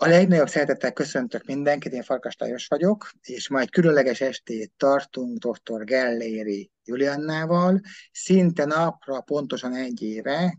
A legnagyobb szeretettel köszöntök mindenkit, én Farkas Lajos vagyok, és majd különleges estét tartunk dr. Gelléri Juliannával, szinte napra pontosan egy éve,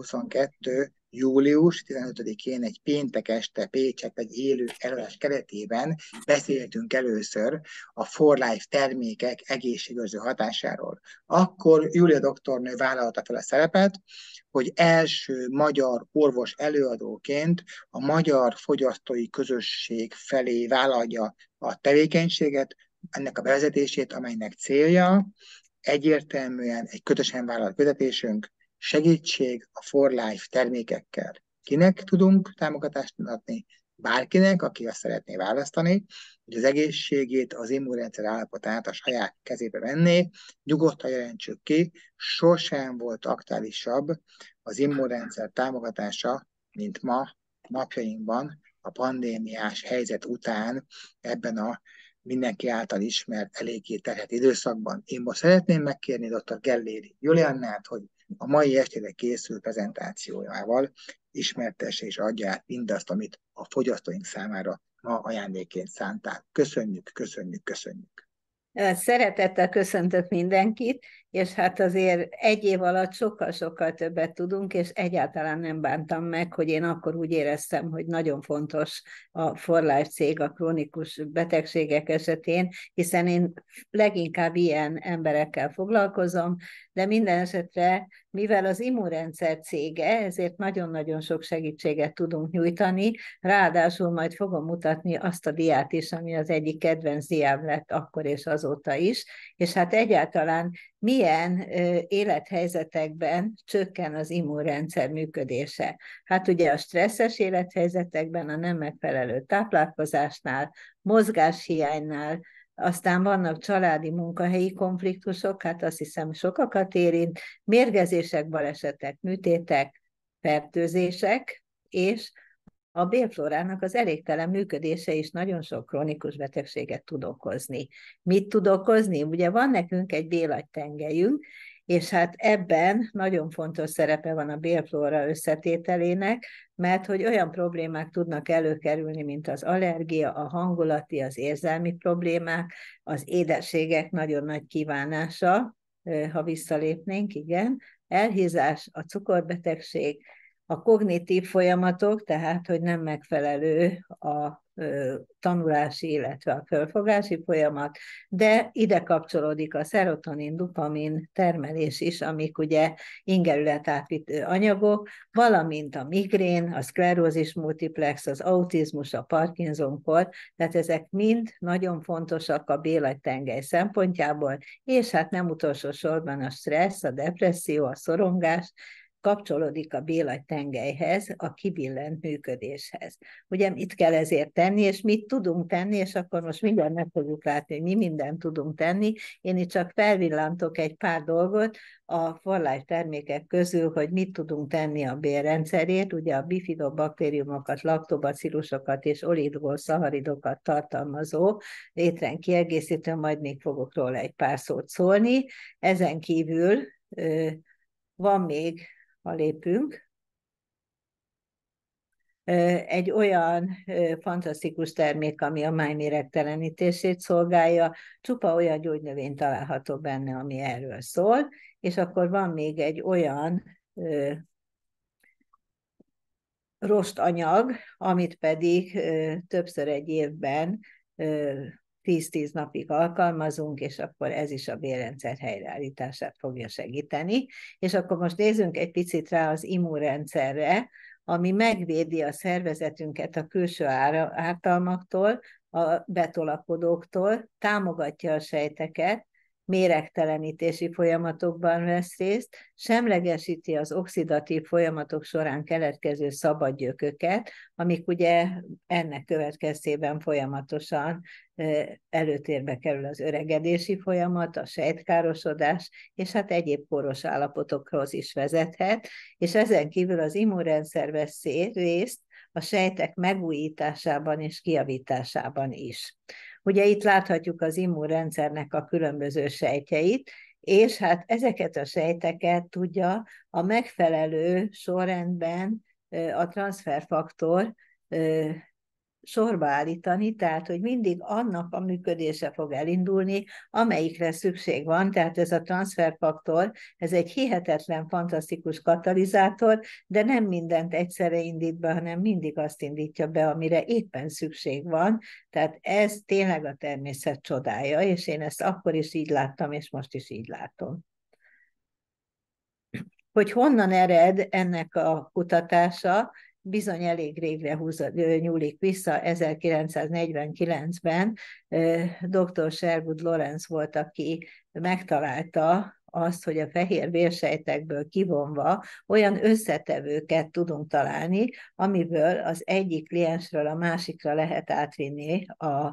2022. július 15-én egy péntek este Pécset egy élő előadás keretében beszéltünk először a For Life termékek egészségőrző hatásáról. Akkor Júlia doktornő vállalta fel a szerepet, hogy első magyar orvos előadóként a magyar fogyasztói közösség felé vállalja a tevékenységet, ennek a bevezetését, amelynek célja egyértelműen egy közösen vállalt vezetésünk, segítség a For Life termékekkel. Kinek tudunk támogatást adni? Bárkinek, aki azt szeretné választani, hogy az egészségét, az immunrendszer állapotát a saját kezébe venné, nyugodtan jelentsük ki, sosem volt aktuálisabb az immunrendszer támogatása, mint ma, napjainkban, a pandémiás helyzet után ebben a mindenki által ismert, eléggé terhet időszakban. Én most szeretném megkérni dr. Gelléri Juliannát, hogy a mai estére készült prezentációjával ismertesse és adja át mindazt, amit a fogyasztóink számára ma ajándékként szántál. Köszönjük, köszönjük, köszönjük. Szeretettel köszöntök mindenkit, és hát azért egy év alatt sokkal-sokkal többet tudunk, és egyáltalán nem bántam meg, hogy én akkor úgy éreztem, hogy nagyon fontos a For Life cég a krónikus betegségek esetén, hiszen én leginkább ilyen emberekkel foglalkozom, de minden esetre, mivel az immunrendszer cége, ezért nagyon-nagyon sok segítséget tudunk nyújtani, ráadásul majd fogom mutatni azt a diát is, ami az egyik kedvenc diám lett akkor és azóta is, és hát egyáltalán milyen élethelyzetekben csökken az immunrendszer működése. Hát ugye a stresszes élethelyzetekben, a nem megfelelő táplálkozásnál, mozgáshiánynál, aztán vannak családi munkahelyi konfliktusok, hát azt hiszem sokakat érint, mérgezések, balesetek, műtétek, fertőzések, és a bélflórának az elégtelen működése is nagyon sok krónikus betegséget tud okozni. Mit tud okozni? Ugye van nekünk egy bélagytengelyünk, és hát ebben nagyon fontos szerepe van a bélflóra összetételének, mert hogy olyan problémák tudnak előkerülni, mint az allergia, a hangulati, az érzelmi problémák, az édességek nagyon nagy kívánása, ha visszalépnénk, igen, elhízás, a cukorbetegség, a kognitív folyamatok, tehát hogy nem megfelelő a tanulási, illetve a fölfogási folyamat, de ide kapcsolódik a szerotonin, dopamin termelés is, amik ugye ingerületátvitő anyagok, valamint a migrén, a szklerózis multiplex, az autizmus, a Parkinson-kor, tehát ezek mind nagyon fontosak a bélagytengely szempontjából, és hát nem utolsó sorban a stressz, a depresszió, a szorongás, kapcsolódik a bélagytengelyhez, a kibillent működéshez. Ugye mit kell ezért tenni, és mit tudunk tenni, és akkor most mindjárt meg fogjuk látni, hogy mi mindent tudunk tenni. Én itt csak felvillantok egy pár dolgot a For Life termékek közül, hogy mit tudunk tenni a bélrendszerért. Ugye a bifidobaktériumokat, laktobacillusokat és oligoszakharidokat tartalmazó étrend kiegészítő, majd még fogok róla egy pár szót szólni. Ezen kívül van még, ha lépünk, egy olyan fantasztikus termék, ami a máj méregtelenítését szolgálja, csupa olyan gyógynövény található benne, ami erről szól, és akkor van még egy olyan rostanyag, amit pedig többször egy évben 10-10 napig alkalmazunk, és akkor ez is a bélrendszer helyreállítását fogja segíteni. És akkor most nézzünk egy picit rá az immunrendszerre, ami megvédi a szervezetünket a külső ártalmaktól, a betolakodóktól, támogatja a sejteket, méregtelenítési folyamatokban vesz részt, semlegesíti az oxidatív folyamatok során keletkező szabad gyököket, amik ugye ennek következtében folyamatosan előtérbe kerül az öregedési folyamat, a sejtkárosodás, és hát egyéb koros állapotokhoz is vezethet, és ezen kívül az immunrendszer vesz részt a sejtek megújításában és kijavításában is. Ugye itt láthatjuk az immunrendszernek a különböző sejtjeit, és hát ezeket a sejteket tudja a megfelelő sorrendben a transzferfaktor sorba állítani, tehát hogy mindig annak a működése fog elindulni, amelyikre szükség van, tehát ez a transferfaktor, ez egy hihetetlen, fantasztikus katalizátor, de nem mindent egyszerre indít be, hanem mindig azt indítja be, amire éppen szükség van, tehát ez tényleg a természet csodája, és én ezt akkor is így láttam, és most is így látom. Hogy honnan ered ennek a kutatása, bizony elég régre nyúlik vissza. 1949-ben dr. Sherwood Lawrence volt, aki megtalálta azt, hogy a fehér vérsejtekből kivonva olyan összetevőket tudunk találni, amiből az egyik kliensről a másikra lehet átvinni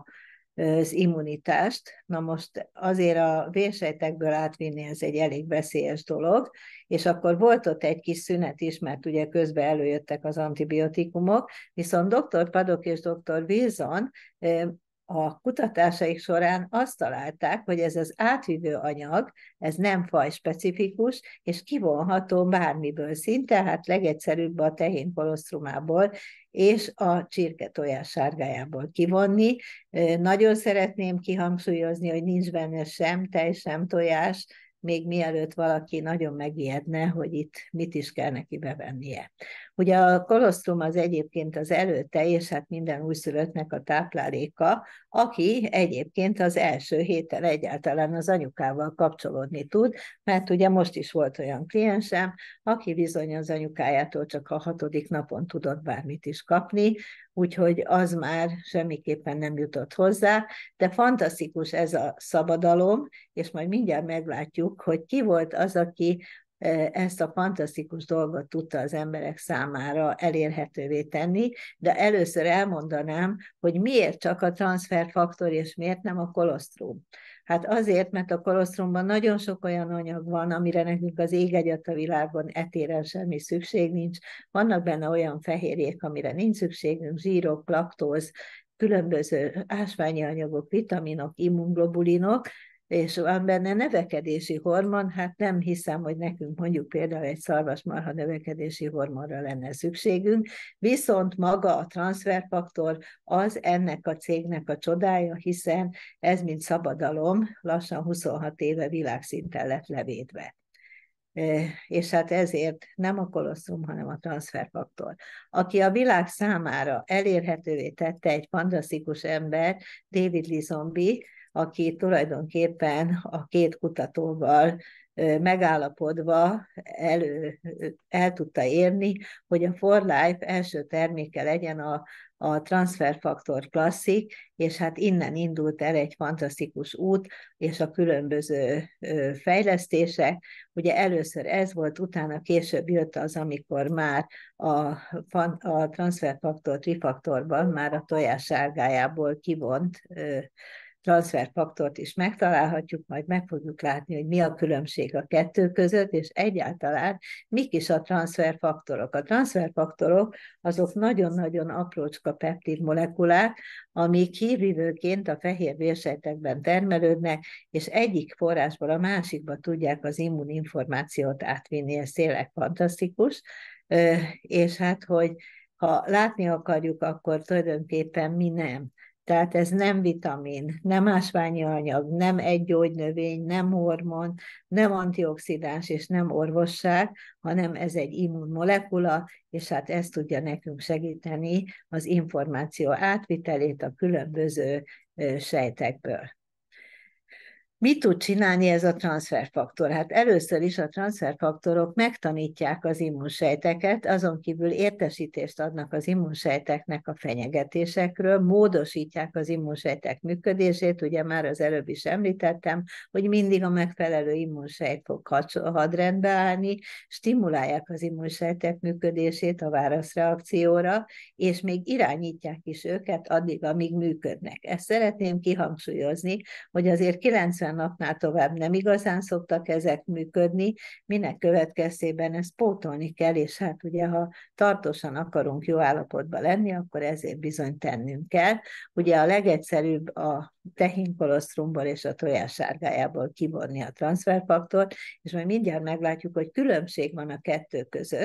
az immunitást. Na most azért a vérsejtekből átvinni ez egy elég veszélyes dolog, és akkor volt ott egy kis szünet is, mert ugye közben előjöttek az antibiotikumok, viszont dr. Paddock és dr. Wilson a kutatásaik során azt találták, hogy ez az átvivő anyag, ez nem fajspecifikus, és kivonható bármiből szinte, hát legegyszerűbb a tehén kolosztrumából és a csirke tojás sárgájából kivonni. Nagyon szeretném kihangsúlyozni, hogy nincs benne sem tej, sem tojás, még mielőtt valaki nagyon megijedne, hogy itt mit is kell neki bevennie. Ugye a kolosztrum az egyébként az előtte, és hát minden újszülöttnek a tápláléka, aki egyébként az első héttel egyáltalán az anyukával kapcsolódni tud, mert ugye most is volt olyan kliensem, aki bizony az anyukájától csak a 6. napon tudott bármit is kapni, úgyhogy az már semmiképpen nem jutott hozzá, de fantasztikus ez a szabadalom, és majd mindjárt meglátjuk, hogy ki volt az, aki ezt a fantasztikus dolgot tudta az emberek számára elérhetővé tenni, de először elmondanám, hogy miért csak a transferfaktor, és miért nem a kolosztrum. Hát azért, mert a kolosztrumban nagyon sok olyan anyag van, amire nekünk az ég egyet a világon etéren semmi szükség nincs. Vannak benne olyan fehérjék, amire nincs szükségünk, zsírok, laktóz, különböző ásványi anyagok, vitaminok, immunglobulinok, és van benne növekedési hormon, hát nem hiszem, hogy nekünk mondjuk például egy szarvasmarha növekedési hormonra lenne szükségünk, viszont maga a transferfaktor az ennek a cégnek a csodája, hiszen ez mint szabadalom lassan 26 éve világszinten lett levédve. És hát ezért nem a kolosztrum, hanem a transferfaktor. Aki a világ számára elérhetővé tette egy fantasztikus ember, David Lizombie, aki tulajdonképpen a két kutatóval megállapodva el tudta érni, hogy a For Life első terméke legyen a Transferfaktor Classic, és hát innen indult el egy fantasztikus út, és a különböző fejlesztések. Ugye először ez volt, utána később jött az, amikor már a transferfaktor trifaktorban már a tojás sárgájából kivont transferfaktort is megtalálhatjuk, majd meg fogjuk látni, hogy mi a különbség a kettő között, és egyáltalán mik is a transferfaktorok. A transferfaktorok azok nagyon-nagyon aprócska peptid molekulák, amik hírvívőként a fehér vérsejtekben termelődnek, és egyik forrásból a másikba tudják az immuninformációt átvinni, ez tényleg fantasztikus, és hát, hogy ha látni akarjuk, akkor tulajdonképpen mi nem. Tehát ez nem vitamin, nem ásványi anyag, nem egy gyógynövény, nem hormon, nem antioxidáns és nem orvosság, hanem ez egy immunmolekula, és hát ez tudja nekünk segíteni az információ átvitelét a különböző sejtekből. Mit tud csinálni ez a transferfaktor? Hát először is a transferfaktorok megtanítják az immunsejteket, azon kívül értesítést adnak az immunsejteknek a fenyegetésekről, módosítják az immunsejtek működését, ugye már az előbb is említettem, hogy mindig a megfelelő immunsejt fog hadrendbe állni, stimulálják az immunsejtek működését a válaszreakcióra, és még irányítják is őket addig, amíg működnek. Ezt szeretném kihangsúlyozni, hogy azért 90 napnál tovább nem igazán szoktak ezek működni, minek következtében ezt pótolni kell, és hát ugye, ha tartósan akarunk jó állapotban lenni, akkor ezért bizony tennünk kell. Ugye a legegyszerűbb a tehénkolosztrumból és a tojás sárgájából kivonni a transferfaktort, és majd mindjárt meglátjuk, hogy különbség van a kettő között.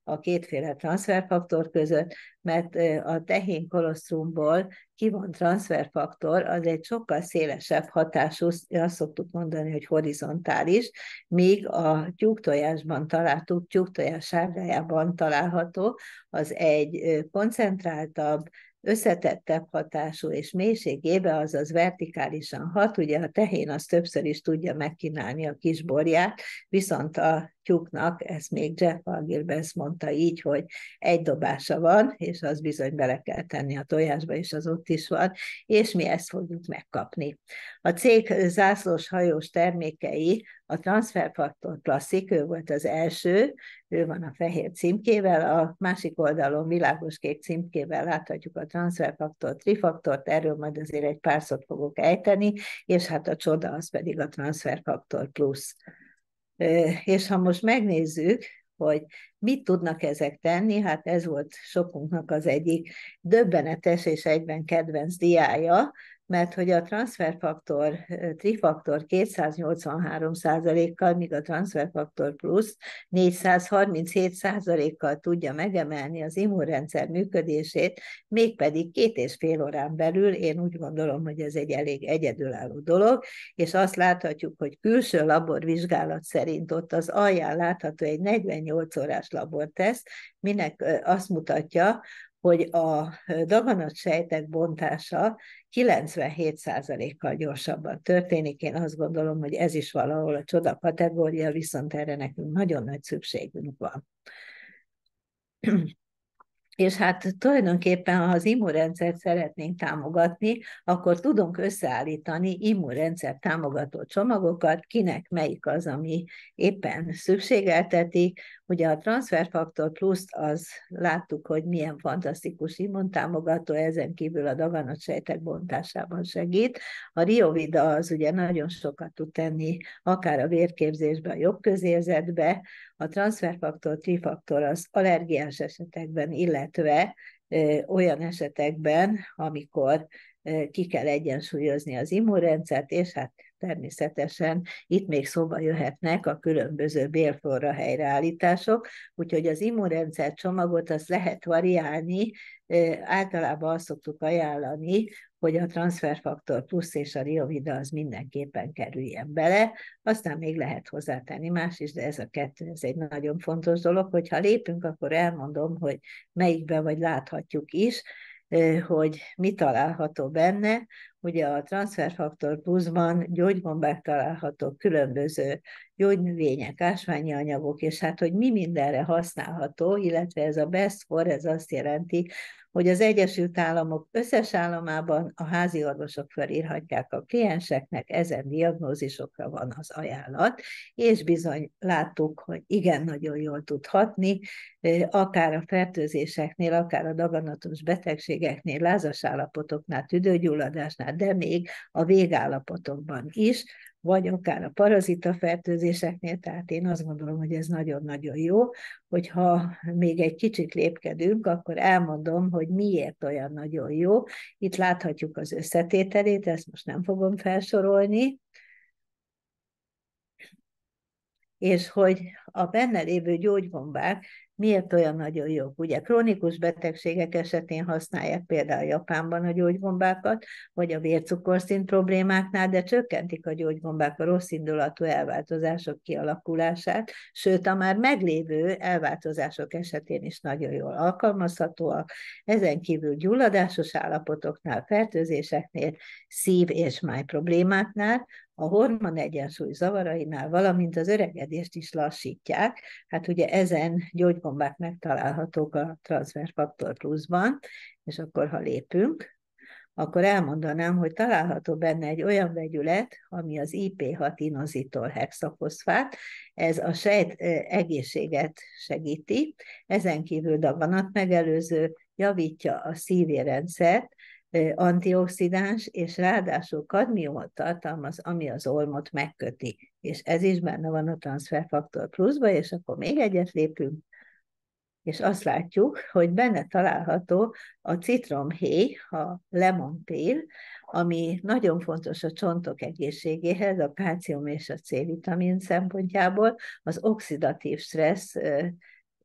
a kétféle transzferfaktor között, mert a tehén kolosztrumból kivont transzferfaktor az egy sokkal szélesebb hatású, azt szoktuk mondani, hogy horizontális, míg a tyúktojásban található, tyúktojás sárgájában található, az egy koncentráltabb, összetettebb hatású és mélységébe, azaz vertikálisan hat. Ugye a tehén az többször is tudja megkínálni a kisborját, viszont a tyúknak, ezt még Jeff Gilbert mondta így, hogy egy dobása van, és az bizony bele kell tenni a tojásba, és az ott is van, és mi ezt fogjuk megkapni. A cég zászlós hajós termékei, a Transferfaktor Classic, ő volt az első, ő van a fehér címkével, a másik oldalon világos kék címkével láthatjuk a Transferfaktor Trifaktort, erről majd azért egy pár szót fogok ejteni, és hát a csoda az pedig a Transferfaktor Plus. És ha most megnézzük, hogy mit tudnak ezek tenni, hát ez volt sokunknak az egyik döbbenetes és egyben kedvenc diája, mert hogy a transferfaktor, trifaktor 283%-kal, míg a transferfaktor plusz 437%-kal tudja megemelni az immunrendszer működését, mégpedig 2,5 órán belül. Én úgy gondolom, hogy ez egy elég egyedülálló dolog, és azt láthatjuk, hogy külső laborvizsgálat szerint ott az alján látható egy 48 órás laborteszt, minek azt mutatja, hogy a daganatsejtek bontása 97%-kal gyorsabban történik. Én azt gondolom, hogy ez is valahol a csoda kategória, viszont erre nekünk nagyon nagy szükségünk van. És hát tulajdonképpen, ha az immunrendszert szeretnénk támogatni, akkor tudunk összeállítani immunrendszer támogató csomagokat, kinek melyik az, ami éppen szükségeltetik. Ugye a transferfaktor pluszt az láttuk, hogy milyen fantasztikus immuntámogató, ezen kívül a daganatsejtek bontásában segít. A Riovida az ugye nagyon sokat tud tenni, akár a vérképzésbe, a jobbközérzetbe, a transferfaktor, trifaktor az allergiás esetekben, illetve olyan esetekben, amikor ki kell egyensúlyozni az immunrendszert, és hát természetesen itt még szóba jöhetnek a különböző bélflóra helyreállítások, úgyhogy az immunrendszer csomagot azt lehet variálni, általában azt szoktuk ajánlani, hogy a transferfaktor plusz és a Riovida az mindenképpen kerüljen bele, aztán még lehet hozzátenni más is, de ez a kettő, ez egy nagyon fontos dolog. Hogyha lépünk, akkor elmondom, hogy melyikben vagy láthatjuk is, hogy mi található benne. Ugye a transferfaktor pluszban gyógygombák találhatók, különböző gyógynövények, ásványi anyagok, és hát, hogy mi mindenre használható, illetve ez a best for, ez azt jelenti, hogy az Egyesült Államok összes államában a házi orvosok felírhatják a klienseknek, ezen diagnózisokra van az ajánlat, és bizony láttuk, hogy igen, nagyon jól tud hatni, akár a fertőzéseknél, akár a daganatos betegségeknél, lázas állapotoknál, tüdőgyulladásnál, de még a végállapotokban is, vagy akár a parazitafertőzéseknél, tehát én azt gondolom, hogy ez nagyon-nagyon jó. Hogyha még egy kicsit lépkedünk, akkor elmondom, hogy miért olyan nagyon jó. Itt láthatjuk az összetételét, ezt most nem fogom felsorolni, és hogy a benne lévő gyógygombák miért olyan nagyon jók. Ugye krónikus betegségek esetén használják például Japánban a gyógygombákat, vagy a vércukorszint problémáknál, de csökkentik a gyógygombák a rossz indulatú elváltozások kialakulását, sőt a már meglévő elváltozások esetén is nagyon jól alkalmazhatóak. Ezen kívül gyulladásos állapotoknál, fertőzéseknél, szív- és máj problémáknál, a hormonegyensúly zavarainál, valamint az öregedést is lassítják. Hát ugye ezen gyógygombák megtalálhatók a transferfaktor pluszban, és akkor ha lépünk, akkor elmondanám, hogy található benne egy olyan vegyület, ami az IP6 inozitol hexafoszfát, ez a sejt egészséget segíti, ezen kívül daganatmegelőző, javítja a szívérendszert, antioxidáns, és ráadásul kadmiumot tartalmaz, ami az ormot megköti. És ez is benne van a transferfaktor pluszba, és akkor még egyet lépünk, és azt látjuk, hogy benne található a citromhéj, a lemon peel, ami nagyon fontos a csontok egészségéhez, a kálcium és a C-vitamin szempontjából, az oxidatív stressz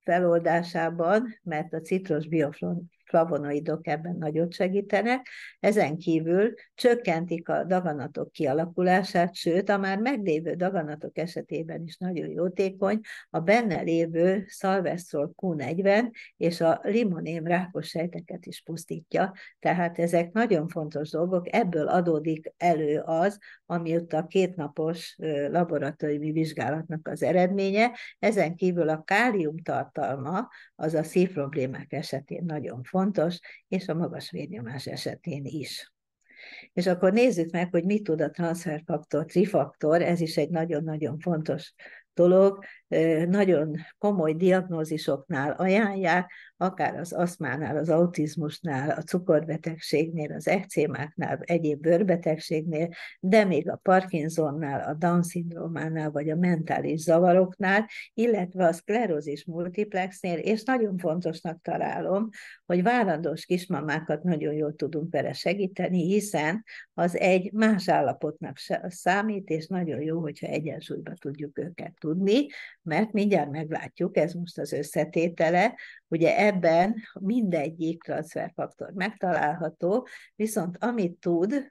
feloldásában, mert a citrus bioflavonoidok ebben nagyot segítenek, ezen kívül csökkentik a daganatok kialakulását, sőt, a már meglévő daganatok esetében is nagyon jótékony a benne lévő szalvestrol Q40 és a limoném rákos sejteket is pusztítja, tehát ezek nagyon fontos dolgok, ebből adódik elő az, ami ott a 2 napos laboratóriumi vizsgálatnak az eredménye. Ezen kívül a kálium tartalma az a szívproblémák esetén nagyon fontos, és a magas vérnyomás esetén is. És akkor nézzük meg, hogy mit tud a transzferfaktor, trifaktor, ez is egy nagyon-nagyon fontos dolog, nagyon komoly diagnózisoknál ajánlják, akár az aszmánál, az autizmusnál, a cukorbetegségnél, az ekcémáknál, egyéb bőrbetegségnél, de még a Parkinsonnál, a Down-szindrómánál, vagy a mentális zavaroknál, illetve a szklerózis multiplexnél, és nagyon fontosnak találom, hogy várandós kismamákat nagyon jól tudunk vele segíteni, hiszen az egy más állapotnak számít, és nagyon jó, hogyha egyensúlyba tudjuk őket tudni, mert mindjárt meglátjuk, ez most az összetétele, ugye ebben mindegyik transzferfaktor megtalálható, viszont amit tud,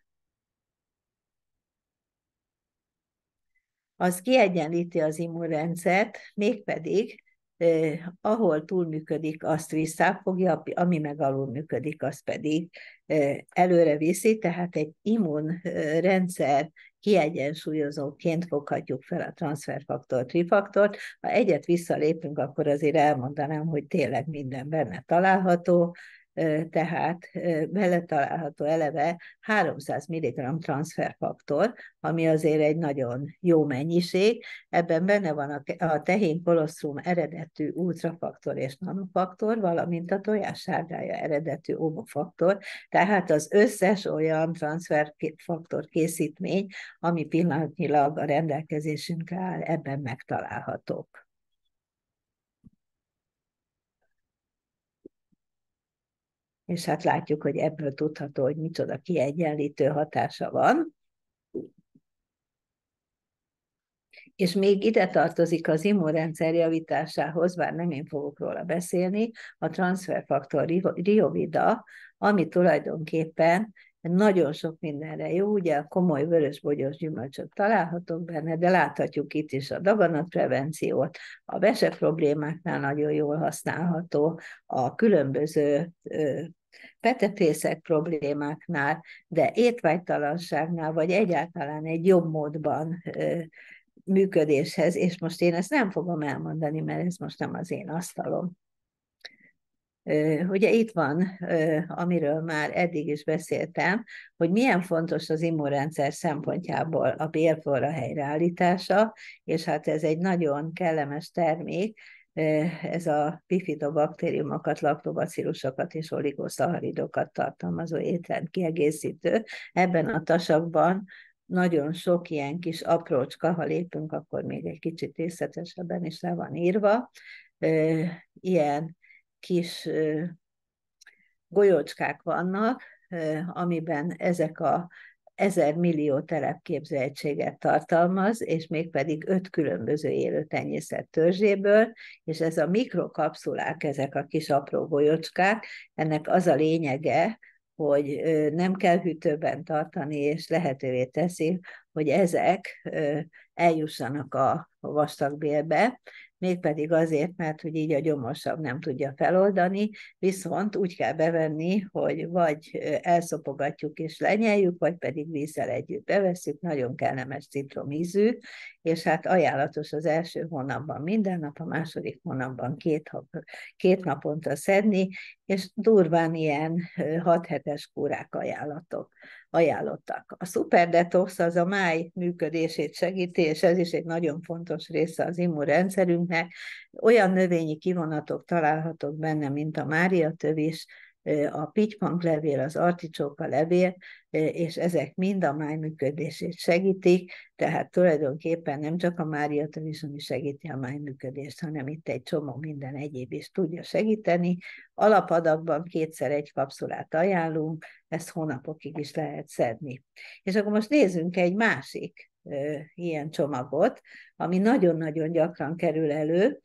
az kiegyenlíti az immunrendszert, mégpedig ahol túlműködik, azt visszafogja, ami meg alul működik, azt pedig előre viszi, tehát egy immunrendszer kiegyensúlyozóként foghatjuk fel a transzferfaktor, trifaktort. Ha egyet visszalépünk, akkor azért elmondanám, hogy tényleg minden benne található, tehát bele található eleve 300 mg transzferfaktor, ami azért egy nagyon jó mennyiség. Ebben benne van a tehén kolosztrum eredetű ultrafaktor és nanofaktor, valamint a tojássárgája eredetű omofaktor, tehát az összes olyan transzferfaktor készítmény, ami pillanatnyilag a rendelkezésünkre áll, ebben megtalálhatók. És hát látjuk, hogy ebből tudható, hogy micsoda kiegyenlítő hatása van. És még ide tartozik az immunrendszer javításához, bár nem én fogok róla beszélni, a transzferfaktor riovida, ami tulajdonképpen nagyon sok mindenre jó, ugye a komoly vörösbogyós gyümölcsök találhatók benne, de láthatjuk itt is a daganatprevenciót, a vese problémáknál nagyon jól használható, a különböző petepészek problémáknál, de étvágytalanságnál, vagy egyáltalán egy jobb módban működéshez, és most én ezt nem fogom elmondani, mert ez most nem az én asztalom. Ugye itt van, amiről már eddig is beszéltem, hogy milyen fontos az immunrendszer szempontjából a bélflóra helyreállítása, és hát ez egy nagyon kellemes termék, ez a bifidobakteriumokat, laktobacillusokat és oligoszakharidokat tartalmazó étrend kiegészítő. Ebben a tasakban nagyon sok ilyen kis aprócska, ha lépünk, akkor még egy kicsit részletesebben is le van írva. Ilyen kis golyócskák vannak, amiben ezek a 1000 millió telepképző egységet tartalmaz, és mégpedig 5 különböző élő tenyészet törzséből, és ez a mikrokapszulák, ezek a kis apró golyócskák, ennek az a lényege, hogy nem kell hűtőben tartani, és lehetővé teszi, hogy ezek eljussanak a vastagbélbe, mégpedig azért, mert hogy így a gyomorsav nem tudja feloldani, viszont úgy kell bevenni, hogy vagy elszopogatjuk és lenyeljük, vagy pedig vízzel együtt bevesszük, nagyon kellemes citromízű, és hát ajánlatos az első hónapban minden nap, a második hónapban két naponta szedni, és durván ilyen 6 hetes kúrák ajánlottak. A Super Detox az a máj működését segíti, és ez is egy nagyon fontos része az immunrendszerünknek. Olyan növényi kivonatok találhatók benne, mint a máriatövis, a pitypanklevél, az articsóka levél, és ezek mind a máj működését segítik, tehát tulajdonképpen nem csak a máriatövis, ami segíti a máj működést, hanem itt egy csomó minden egyéb is tudja segíteni. Alapadagban 2-szer 1 kapszulát ajánlunk, ezt hónapokig is lehet szedni. És akkor most nézzünk egy másik ilyen csomagot, ami nagyon-nagyon gyakran kerül elő,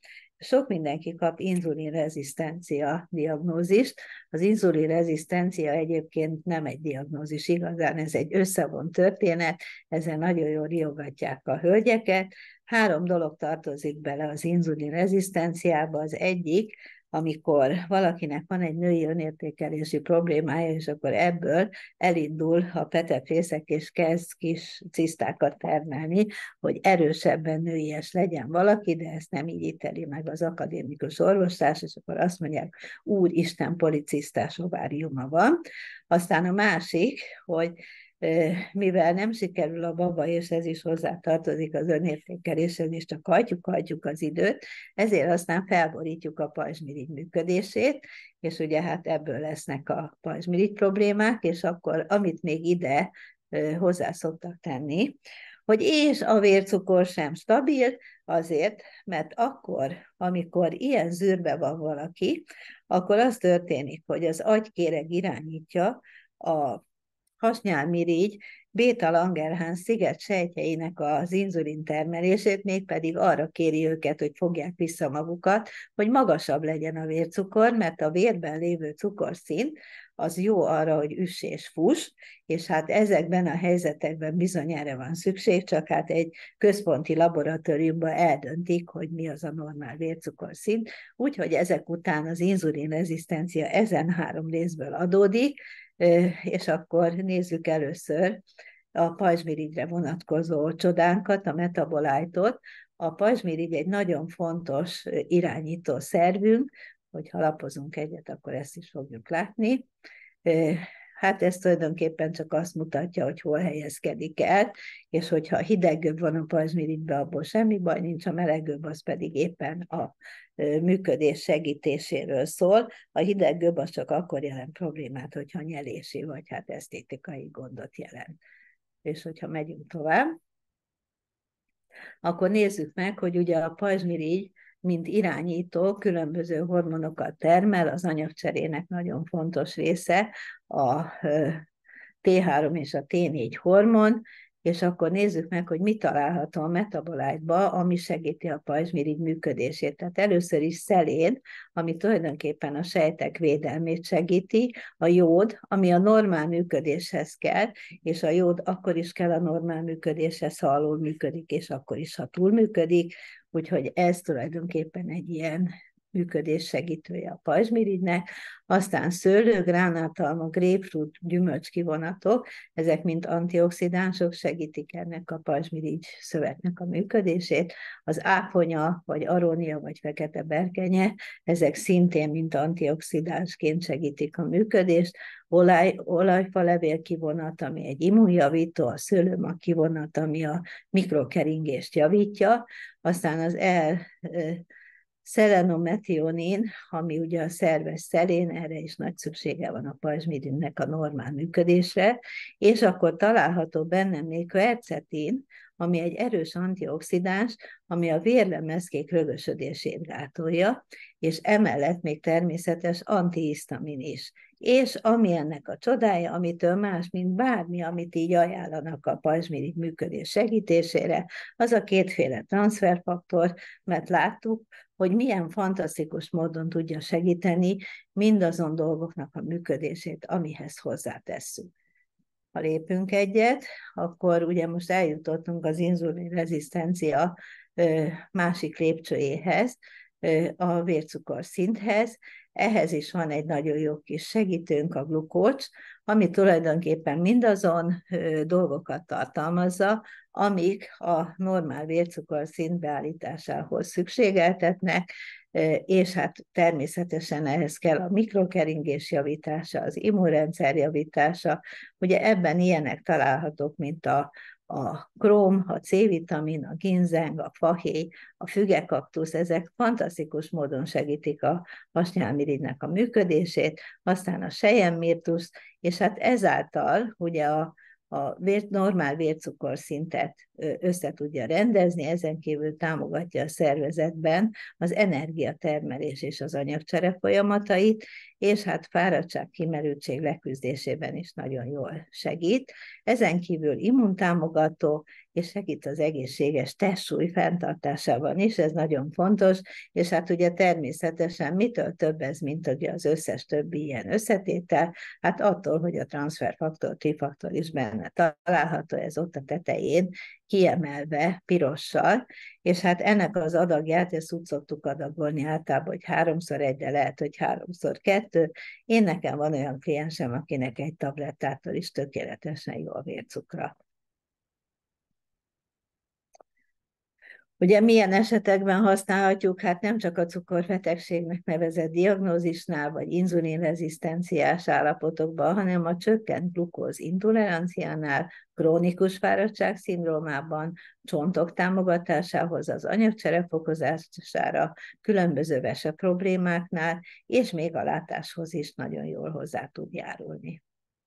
sok mindenki kap inzulinrezisztencia diagnózist. Az inzulinrezisztencia egyébként nem egy diagnózis igazán, ez egy összevont történet, ezzel nagyon jól riogatják a hölgyeket. 3 dolog tartozik bele az inzulinrezisztenciába. Az egyik, amikor valakinek van egy női önértékelési problémája, és akkor ebből elindul a petefészek, és kezd kis cisztákat termelni, hogy erősebben nőies legyen valaki, de ezt nem így ítéli meg az akadémikus orvostárs, és akkor azt mondják, úristen, policisztás ováriuma van. Aztán a másik, hogy mivel nem sikerül a baba, és ez is hozzátartozik az önértékeléshez, és csak hajtjuk az időt, ezért aztán felborítjuk a pajzsmirigy működését, és ugye hát ebből lesznek a pajzsmirigy problémák, és akkor amit még ide hozzá szoktak tenni, hogy és a vércukor sem stabil, azért, mert akkor, amikor ilyen zűrbe van valaki, akkor az történik, hogy az agykéreg irányítja a hasnyálmirigy béta-langerhans sziget sejtjeinek az inzulin termelését, mégpedig arra kéri őket, hogy fogják vissza magukat, hogy magasabb legyen a vércukor, mert a vérben lévő cukorszint az jó arra, hogy üss és fuss, és hát ezekben a helyzetekben bizony erre van szükség, csak hát egy központi laboratóriumban eldöntik, hogy mi az a normál vércukorszint, úgyhogy ezek után az inzulinrezisztencia ezen 3 részből adódik, és akkor nézzük először a pajzsmirigyre vonatkozó csodánkat, a metabolájtot. A pajzsmirigy egy nagyon fontos irányító szervünk, hogyha lapozunk egyet, akkor ezt is fogjuk látni. Hát ez tulajdonképpen csak azt mutatja, hogy hol helyezkedik el, és hogyha hideg van a pajzsmirigyben, abból semmi baj nincs, a meleg az pedig éppen a működés segítéséről szól. A hideg gömb az csak akkor jelent problémát, hogyha nyelési vagy hát esztétikai gondot jelent. És hogyha megyünk tovább, akkor nézzük meg, hogy ugye a pajzsmirigy, mint irányító, különböző hormonokat termel, az anyagcserének nagyon fontos része a T3 és a T4 hormon, és akkor nézzük meg, hogy mi található a metabolájtba, ami segíti a pajzsmirigy működését. Tehát először is szelén, ami tulajdonképpen a sejtek védelmét segíti, a jód, ami a normál működéshez kell, és a jód akkor is kell a normál működéshez, ha alul működik, és akkor is, ha túl működik, úgyhogy ez tulajdonképpen egy ilyen működés segítője a pajzsmirigynek, aztán szőlő, gránátalma, grapefruit, gyümölcs kivonatok, ezek mind antioxidánsok, segítik ennek a pajzsmirigy szövetnek a működését, az áponya, vagy arónia, vagy fekete berkenye, ezek szintén mint antioxidánsként segítik a működést, olajfalevél kivonat, ami egy immunjavító, a szőlőmag kivonat, ami a mikrokeringést javítja, aztán az szelenometionin, ami ugye a szerves szelén, erre is nagy szüksége van a pajzsmirigynek a normál működésre, és akkor található benne még quercetin, ami egy erős antioxidáns, ami a vérlemezkék rögösödését gátolja, és emellett még természetes antihisztamin is. És ami ennek a csodája, amitől más, mint bármi, amit így ajánlanak a pajzsmirigy működés segítésére, az a 2 transferfaktor, mert láttuk, hogy milyen fantasztikus módon tudja segíteni mindazon dolgoknak a működését, amihez hozzátesszük. Ha lépünk egyet, akkor ugye most eljutottunk az inzulinrezisztencia másik lépcsőjéhez, a vércukorszinthez. Ehhez is van egy nagyon jó kis segítőnk, a glukócs, ami tulajdonképpen mindazon dolgokat tartalmazza, amik a normál vércukorszint beállításához szükségeltetnek, és hát természetesen ehhez kell a mikrokeringés javítása, az immunrendszer javítása. Ugye ebben ilyenek találhatók, mint a króm, a C-vitamin, a ginzeng, a fahéj, a fügekaktusz, ezek fantasztikus módon segítik a hasnyálmirigynek a működését, aztán a selyemmirtusz, és hát ezáltal ugye a normál vércukorszintet össze tudja rendezni, ezen kívül támogatja a szervezetben az energiatermelés és az anyagcsere folyamatait, és hát fáradtság, kimerültség leküzdésében is nagyon jól segít. Ezen kívül immuntámogató, és segít az egészséges testsúly fenntartásában is, ez nagyon fontos, és hát ugye természetesen mitől több ez, mint ugye az összes többi ilyen összetétel, hát attól, hogy a transferfaktor, trifaktor is benne található, ez ott a tetején kiemelve pirossal, és hát ennek az adagját, ezt úgy szoktuk adagolni általában, hogy 3x1, de lehet, hogy 3x2. Én nekem van olyan kliensem, akinek egy tablettától is tökéletesen jó a vércukra. Ugye milyen esetekben használhatjuk? Hát nem csak a cukorbetegségnek nevezett diagnózisnál, vagy inzulinrezisztenciás állapotokban, hanem a csökkent glukóz intoleranciánál, krónikus fáradtságszindrómában, csontok támogatásához, az anyagcsere fokozására, különböző vese problémáknál, és még a látáshoz is nagyon jól hozzá tud járulni.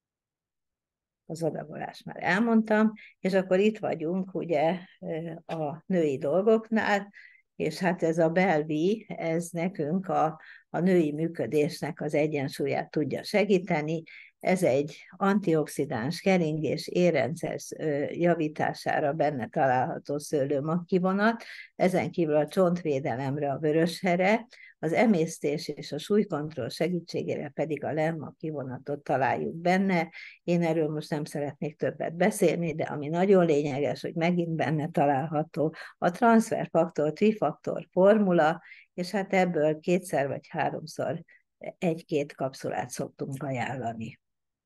Az adagolást már elmondtam, és akkor itt vagyunk ugye a női dolgoknál, és hát ez a belvi, ez nekünk a női működésnek az egyensúlyát tudja segíteni. Ez egy antioxidáns, keringés, érrendszer javítására benne található szőlőmagkivonat, ezen kívül a csontvédelemre a vöröshere, az emésztés és a súlykontroll segítségére pedig a lemma kivonatot találjuk benne. Én erről most nem szeretnék többet beszélni, de ami nagyon lényeges, hogy megint benne található a transferfaktor, trifaktor formula, és hát ebből 2-szer vagy 3-szor 1-2 kapszulát szoktunk ajánlani.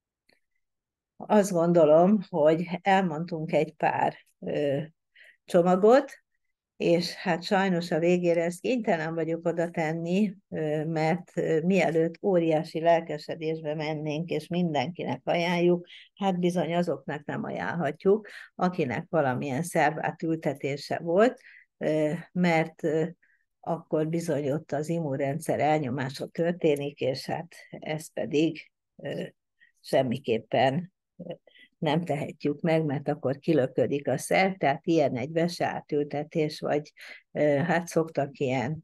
Azt gondolom, hogy elmondtunk egy pár csomagot, és hát sajnos a végére ezt kénytelen vagyok oda tenni, mert mielőtt óriási lelkesedésbe mennénk, és mindenkinek ajánljuk, hát bizony azoknak nem ajánlhatjuk, akinek valamilyen szervátültetése volt, mert akkor bizony ott az immunrendszer elnyomása történik, és hát ez pedig semmiképpen nem tehetjük meg, mert akkor kilöködik a szer, tehát ilyen egy veseátültetés, vagy hát szoktak ilyen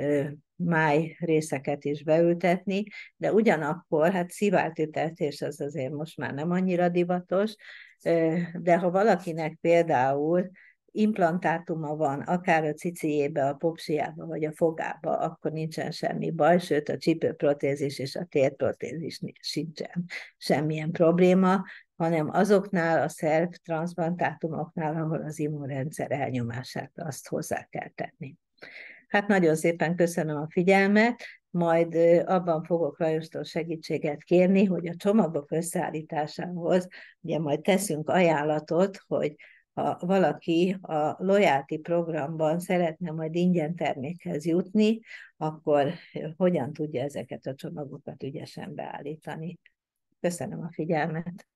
máj részeket is beültetni, de ugyanakkor hát szívátültetés az azért most már nem annyira divatos, de ha valakinek például implantátuma van, akár a cicijébe, a popsiába, vagy a fogába, akkor nincsen semmi baj, sőt a csípőprotézis és a térprotézis sincsen semmilyen probléma, hanem azoknál a szervtranszplantátumoknál, ahol az immunrendszer elnyomását azt hozzá kell tenni. Hát nagyon szépen köszönöm a figyelmet, majd abban fogok Lajostól segítséget kérni, hogy a csomagok összeállításához ugye majd teszünk ajánlatot, hogy ha valaki a Loyalty programban szeretne majd ingyen termékhez jutni, akkor hogyan tudja ezeket a csomagokat ügyesen beállítani. Köszönöm a figyelmet.